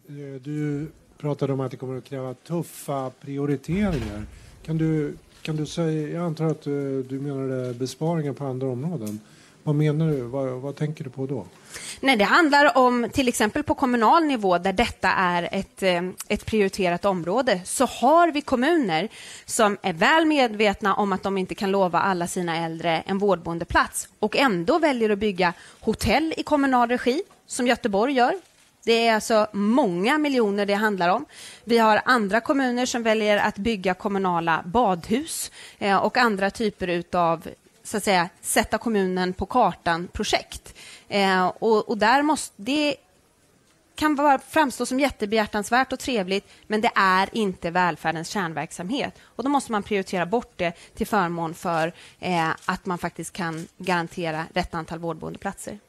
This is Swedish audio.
Du pratade om att det kommer att kräva tuffa prioriteringar. Kan du säga, jag antar att du menar besparingar på andra områden. Vad menar du? Vad tänker du på då? Nej, det handlar om till exempel på kommunal nivå där detta är ett prioriterat område, så har vi kommuner som är väl medvetna om att de inte kan lova alla sina äldre en vårdboendeplats och ändå väljer att bygga hotell i kommunal regi som Göteborg gör. Det är alltså många miljoner det handlar om. Vi har andra kommuner som väljer att bygga kommunala badhus och andra typer utav, så att säga, sätta kommunen på kartan projekt. Och där måste det kan framstå som jättebehjärtansvärt och trevligt, men det är inte välfärdens kärnverksamhet. Och då måste man prioritera bort det till förmån för att man faktiskt kan garantera rätt antal vårdboendeplatser.